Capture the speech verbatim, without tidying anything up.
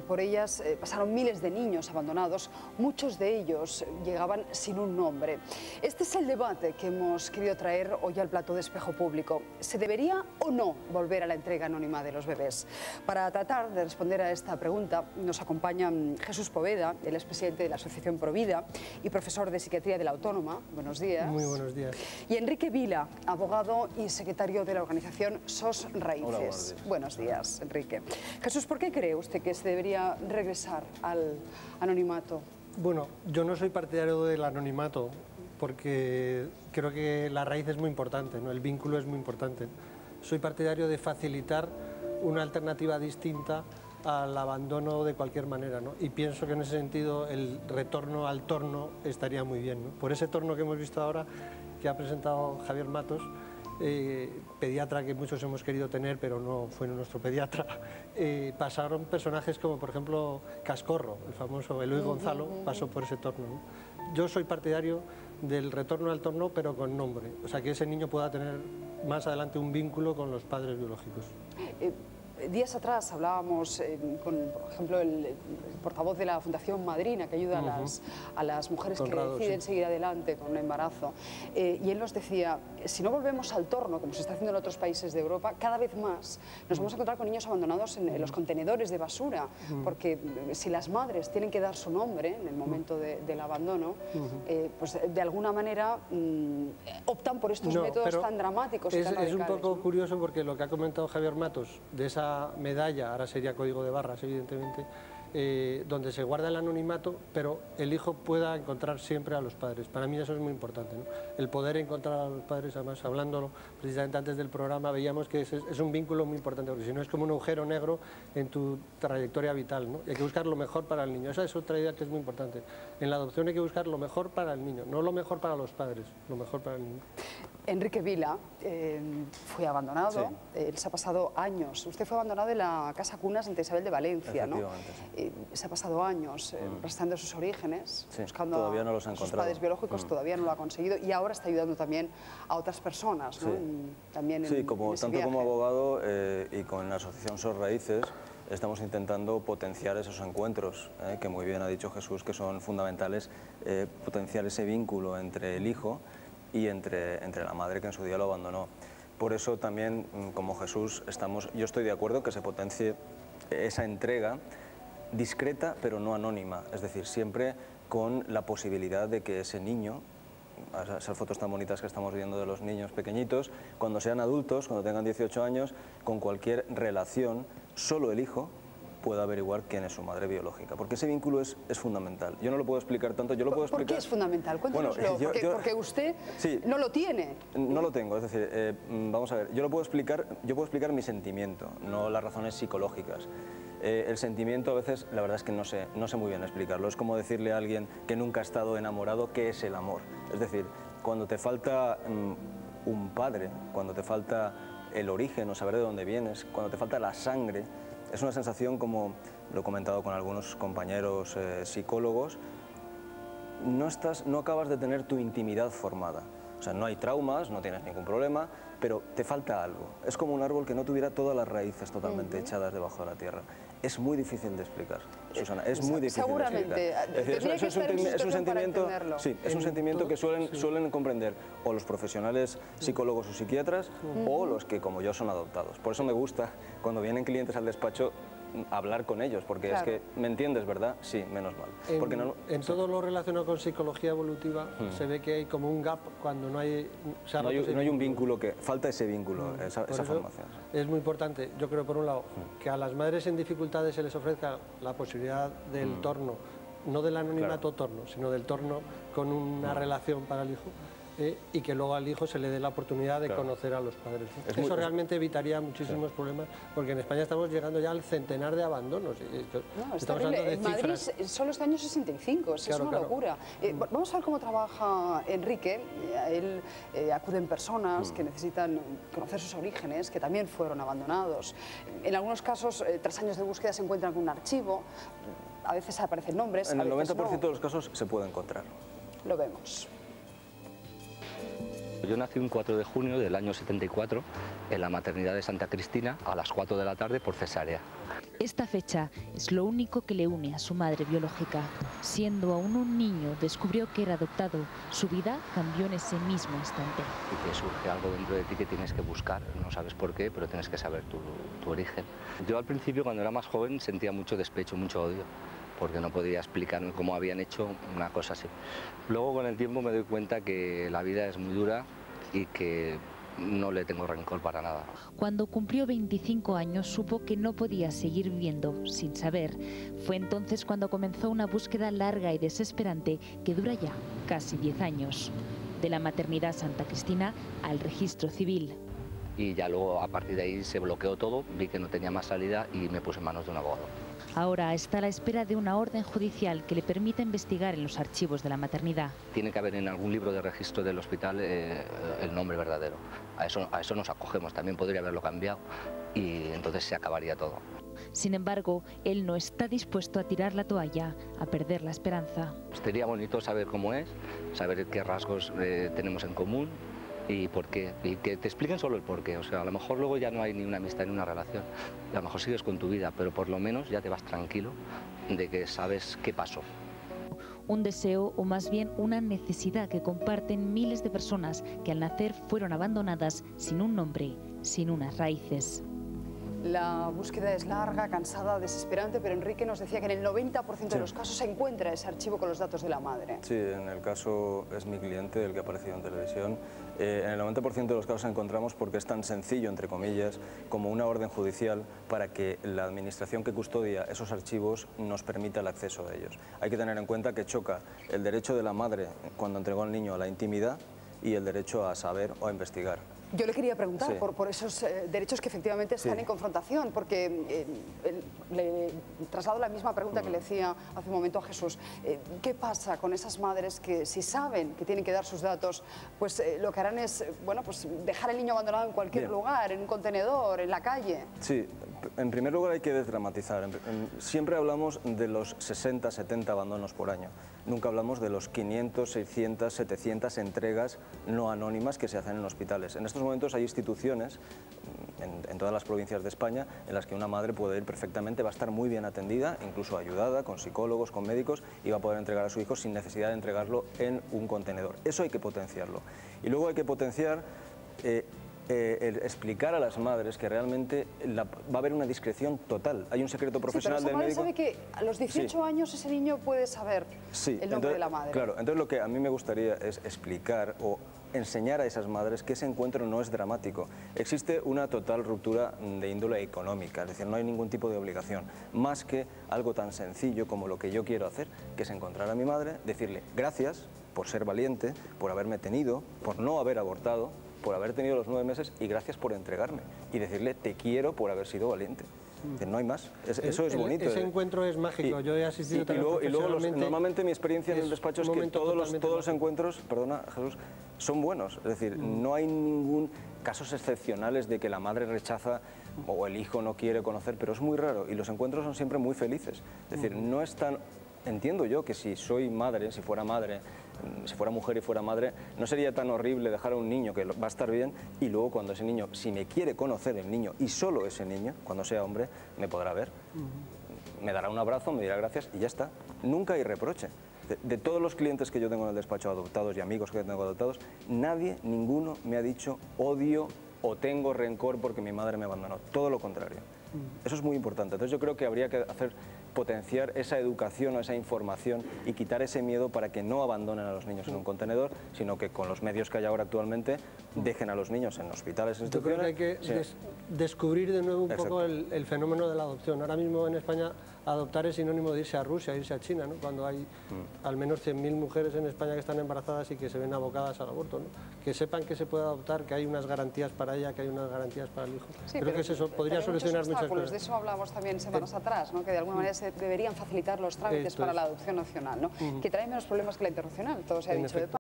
por ellas eh, pasaron miles de niños abandonados, muchos de ellos llegaban sin un nombre. Este es el debate que hemos querido traer hoy al plató de Espejo Público. ¿Se debería o no volver a la entrega anónima de los bebés? Para tratar de responder a esta pregunta nos acompaña Jesús Poveda, el expresidente de la Asociación Provida y profesor de Psiquiatría de la Autónoma. Buenos días. Muy buenos días. Y Enrique Vila, abogado y secretario de la organización SOS Raíces. Hola, buenos días. Buenos días, Enrique. Jesús, ¿por qué cree usted que se debería regresar al anonimato? Bueno, yo no soy partidario del anonimato porque creo que la raíz es muy importante, ¿no? El vínculo es muy importante. Soy partidario de facilitar una alternativa distinta al abandono de cualquier manera, ¿no? Y pienso que en ese sentido el retorno al torno estaría muy bien, ¿no? Por ese torno que hemos visto ahora, que ha presentado Javier Matos, eh, pediatra que muchos hemos querido tener, pero no fue nuestro pediatra, eh, pasaron personajes como, por ejemplo, Cascorro, el famoso Eloy Gonzalo, pasó por ese torno, ¿no? Yo soy partidario del retorno al torno, pero con nombre, o sea, que ese niño pueda tener más adelante un vínculo con los padres biológicos. Eh, Días atrás hablábamos eh, con, por ejemplo, el, el portavoz de la Fundación Madrina, que ayuda uh-huh. a, las, a las mujeres Conrado, que deciden sí. seguir adelante con un embarazo, eh, y él nos decía, si no volvemos al torno, como se está haciendo en otros países de Europa, cada vez más nos vamos a encontrar con niños abandonados en, en los contenedores de basura, uh-huh. porque si las madres tienen que dar su nombre en el momento de, del abandono, uh-huh. eh, pues de alguna manera mmm, optan por estos no, métodos tan dramáticos es, y tan radicales. Es un poco ¿no? curioso porque lo que ha comentado Javier Matos de esa medalla, ahora sería código de barras evidentemente, eh, donde se guarda el anonimato, pero el hijo pueda encontrar siempre a los padres. Para mí eso es muy importante, ¿no? El poder encontrar a los padres, además hablándolo precisamente antes del programa, veíamos que es, es un vínculo muy importante, porque si no es como un agujero negro en tu trayectoria vital, ¿no? Y hay que buscar lo mejor para el niño. Esa es otra idea que es muy importante. En la adopción hay que buscar lo mejor para el niño, no lo mejor para los padres, lo mejor para el niño. Enrique Vila eh, fue abandonado, sí. eh, se ha pasado años. Usted fue abandonado en la Casa Cunas Santa Isabel de Valencia, ¿no? Sí. Eh, se ha pasado años eh, mm. rastreando sus orígenes, sí. buscando todavía no los ha a sus encontrado. padres biológicos, mm. todavía no lo ha conseguido y ahora está ayudando también a otras personas, ¿no? Sí, también sí en, como, en tanto viaje. como abogado eh, y con la Asociación SOS Raíces estamos intentando potenciar esos encuentros, eh, que muy bien ha dicho Jesús, que son fundamentales, eh, potenciar ese vínculo entre el hijo y entre, entre la madre que en su día lo abandonó. Por eso también, como Jesús, estamos, yo estoy de acuerdo que se potencie esa entrega discreta pero no anónima, es decir, siempre con la posibilidad de que ese niño, esas fotos tan bonitas que estamos viendo de los niños pequeñitos, cuando sean adultos, cuando tengan dieciocho años, con cualquier relación, solo el hijo pueda averiguar quién es su madre biológica, porque ese vínculo es, es fundamental. Yo no lo puedo explicar tanto, yo lo puedo explicar... ¿Por qué es fundamental? Cuéntanoslo, bueno, yo, porque, yo, porque usted sí, no lo tiene. No lo tengo, es decir, eh, vamos a ver, yo lo puedo explicar, yo puedo explicar mi sentimiento, no las razones psicológicas. Eh, el sentimiento a veces, la verdad es que no sé, no sé muy bien explicarlo, es como decirle a alguien que nunca ha estado enamorado qué es el amor. Es decir, cuando te falta mm, un padre, cuando te falta el origen o saber de dónde vienes, cuando te falta la sangre, es una sensación, como lo he comentado con algunos compañeros eh, psicólogos, no, estás, no acabas de tener tu intimidad formada. O sea, no hay traumas, no tienes ningún problema, pero te falta algo. Es como un árbol que no tuviera todas las raíces totalmente uh-huh. echadas debajo de la tierra. Es muy difícil de explicar, Susana, es muy difícil Seguramente. de explicar. Es, decir, es, un, es, un, es un sentimiento, sí, es un sentimiento que suelen, sí. suelen comprender o los profesionales psicólogos o psiquiatras uh-huh. o los que, como yo, son adoptados. Por eso me gusta, cuando vienen clientes al despacho, hablar con ellos, porque claro. es que, ¿me entiendes, verdad? Sí, menos mal. En, porque no, en sí. todo lo relacionado con psicología evolutiva hmm. se ve que hay como un gap cuando no hay... O sea, no, hay, no hay un vínculo, que falta ese vínculo, hmm. esa, esa formación. Es muy importante, yo creo, por un lado, hmm. que a las madres en dificultades se les ofrezca la posibilidad del hmm. torno, no del anonimato claro. torno, sino del torno con una hmm. relación para el hijo. Eh, y que luego al hijo se le dé la oportunidad de claro. conocer a los padres, ¿no? Eso muy, realmente evitaría muchísimos claro. problemas, porque en España estamos llegando ya al centenar de abandonos. No, estamos hablando de en Madrid solo este año sesenta y cinco, es, claro, es una claro. locura. Eh, mm. Vamos a ver cómo trabaja Enrique. Eh, él eh, acuden personas mm. que necesitan conocer sus orígenes, que también fueron abandonados. En algunos casos, eh, tras años de búsqueda, se encuentran con un archivo, a veces aparecen nombres. En a el noventa por ciento no. de los casos se puede encontrar. Lo vemos. Yo nací un cuatro de junio del año setenta y cuatro en la maternidad de Santa Cristina a las cuatro de la tarde por cesárea. Esta fecha es lo único que le une a su madre biológica. Siendo aún un niño, descubrió que era adoptado. Su vida cambió en ese mismo instante. Y que surge algo dentro de ti que tienes que buscar, no sabes por qué, pero tienes que saber tu, tu origen. Yo al principio, cuando era más joven, sentía mucho despecho, mucho odio, porque no podía explicarme cómo habían hecho una cosa así. Luego, con el tiempo, me doy cuenta que la vida es muy dura y que no le tengo rencor para nada. Cuando cumplió veinticinco años, supo que no podía seguir viviendo sin saber. Fue entonces cuando comenzó una búsqueda larga y desesperante que dura ya casi diez años. De la maternidad Santa Cristina al registro civil. Y ya luego, a partir de ahí, se bloqueó todo, vi que no tenía más salida y me puse en manos de un abogado. Ahora está a la espera de una orden judicial que le permita investigar en los archivos de la maternidad. Tiene que haber en algún libro de registro del hospital eh, el nombre verdadero. A eso, a eso nos acogemos, también podría haberlo cambiado y entonces se acabaría todo. Sin embargo, él no está dispuesto a tirar la toalla, a perder la esperanza. Sería bonito saber cómo es, saber qué rasgos eh, tenemos en común y por qué, y que te expliquen solo el por qué. O sea, a lo mejor luego ya no hay ni una amistad ni una relación, y a lo mejor sigues con tu vida, pero por lo menos ya te vas tranquilo de que sabes qué pasó. Un deseo, o más bien una necesidad que comparten miles de personas que al nacer fueron abandonadas sin un nombre, sin unas raíces. La búsqueda es larga, cansada, desesperante, pero Enrique nos decía que en el noventa por ciento sí. de los casos se encuentra ese archivo con los datos de la madre. Sí, en el caso es mi cliente, el que ha aparecido en televisión. Eh, en el noventa por ciento de los casos encontramos porque es tan sencillo, entre comillas, como una orden judicial para que la administración que custodia esos archivos nos permita el acceso a ellos. Hay que tener en cuenta que choca el derecho de la madre cuando entregó al niño a la intimidad y el derecho a saber o a investigar. Yo le quería preguntar sí. por, por esos eh, derechos que efectivamente están sí. en confrontación, porque eh, el, le traslado la misma pregunta mm. que le decía hace un momento a Jesús. Eh, ¿Qué pasa con esas madres que si saben que tienen que dar sus datos, pues eh, lo que harán es bueno, pues dejar el niño abandonado en cualquier Bien. lugar, en un contenedor, en la calle? Sí, en primer lugar hay que desdramatizar. Siempre hablamos de los sesenta, setenta abandonos por año. Nunca hablamos de los quinientos, seiscientos, setecientas entregas no anónimas que se hacen en hospitales. En estos momentos hay instituciones en, en todas las provincias de España en las que una madre puede ir perfectamente, va a estar muy bien atendida, incluso ayudada con psicólogos, con médicos, y va a poder entregar a su hijo sin necesidad de entregarlo en un contenedor. Eso hay que potenciarlo. Y luego hay que potenciar eh, Eh, el explicar a las madres que realmente la, va a haber una discreción total. Hay un secreto profesional sí, pero del médico. Sabe que a los dieciocho sí. años ese niño puede saber sí, el nombre entonces, de la madre. Claro, entonces lo que a mí me gustaría es explicar o enseñar a esas madres que ese encuentro no es dramático. Existe una total ruptura de índole económica, es decir, no hay ningún tipo de obligación, más que algo tan sencillo como lo que yo quiero hacer, que es encontrar a mi madre, decirle gracias por ser valiente, por haberme tenido, por no haber abortado, por haber tenido los nueve meses y gracias por entregarme. Y decirle te quiero por haber sido valiente. Mm. No hay más. Es, eso es bonito. Ese encuentro es mágico. Y, Yo he asistido y, también y luego, y luego los, normalmente mi experiencia en el despacho es que todos los, todos los encuentros, perdona Jesús, son buenos. Es decir, mm. no hay ningún casos excepcionales de que la madre rechaza o el hijo no quiere conocer, pero es muy raro y los encuentros son siempre muy felices. Es decir, mm. no es tan... Entiendo yo que si soy madre, si fuera madre, si fuera mujer y fuera madre, no sería tan horrible dejar a un niño que va a estar bien y luego cuando ese niño, si me quiere conocer el niño y solo ese niño, cuando sea hombre, me podrá ver, uh-huh. me dará un abrazo, me dirá gracias y ya está. Nunca hay reproche. De, de todos los clientes que yo tengo en el despacho adoptados y amigos que tengo adoptados, nadie, ninguno me ha dicho odio o tengo rencor porque mi madre me abandonó. Todo lo contrario. Uh-huh. Eso es muy importante. Entonces yo creo que habría que hacer potenciar esa educación o esa información y quitar ese miedo para que no abandonen a los niños en un contenedor, sino que con los medios que hay ahora actualmente dejen a los niños en hospitales, en instituciones. Yo creo que hay que sí. des descubrir de nuevo un Exacto. poco el, el fenómeno de la adopción. Ahora mismo en España adoptar es sinónimo de irse a Rusia, irse a China, ¿no? Cuando hay mm. al menos cien mil mujeres en España que están embarazadas y que se ven abocadas al aborto, ¿no? Que sepan que se puede adoptar, que hay unas garantías para ella, que hay unas garantías para el hijo. Sí, creo que eso podría solucionar muchas cosas. De eso hablábamos también semanas eh, atrás, ¿no? Que de alguna manera se deberían facilitar los trámites para es. la adopción nacional, ¿no? Uh-huh. Que trae menos problemas que la internacional, todo se ha en dicho efecto. de paso.